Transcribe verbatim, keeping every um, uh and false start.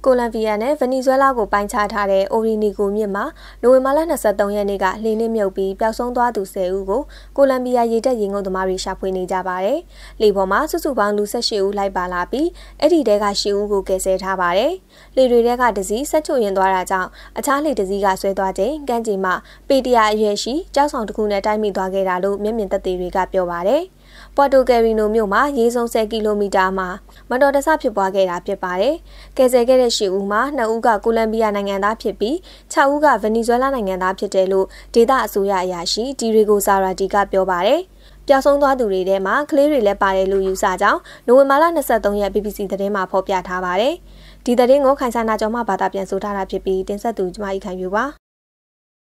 ကိုလံဘီယာနဲ့ဗနီဇွဲလားကိုပိုင်းခြားထားတဲ့အိုရီနီကိုမြစ်မှာနိုဝင်ဘာလ၂၃ရက်နေ့ကလှေနှင်းမြုပ်ပြီးပျောက်ဆုံးသွားသူ၁၀ဦးကိုကိုလံဘီယာရေတပ်ရေငုပ်သမားတွေရှာဖွေနေကြပါတယ်။လှေပေါ်မှာစုစုပေါင်းလူ၁၈ဦးလိုက်ပါလာပြီးအဲ့ဒီတဲက၈ဦးကိုကယ်ဆယ်ထားပါတယ်။လှေတွေထဲကတစည်းဆက်ချိုရင်သွားတာကြောင့်အခြားလှေတစည်းကဆွဲသွားချိန်ကမ်းခြေမှာပေတရာအရွယ်ရှိကြောက်ဆောင်တစ်ခုနဲ့တိုက်မိသွားခဲ့တာလို့မျက်မြင်သက်သေတွေကပြောပါတယ်။ပေါ်တိုကယ်ရီနိုမြို့မှာရေစုံ၁၀ကီလိုမီတာမှာမတော်တဆဖြစ်ပွားခဲ့တာဖြစ်ပါတယ်။ကယ်ဆယ်ခဲ့တဲ့၈ဦးမှာ၂ဦးကကိုလံဘီယာနိုင်ငံသားဖြစ်ပြီး၆ဦးကဗနီဇွဲလားနိုင်ငံသားဖြစ်တယ်လို့ဒေသအစိုးရအရာရှိဒီရီဂိုဆာရာတီကပြောပါတယ်။ပျောက်ဆုံးသွားသူတွေထဲမှာကလေးတွေလည်းပါတယ်လို့ယူဆကြောင်းနိုဝင်ဘာလ၂၃ရက် ဘီဘီစီ သတင်းမှာဖော်ပြထားပါတယ်။ဒီသတင်းကိုခိုင်ဆာနာကျော်မှဘာသာပြန်ဆိုထားတာဖြစ်ပြီးတင်ဆက်သူကျမကြီးခိုင်ပြူပါ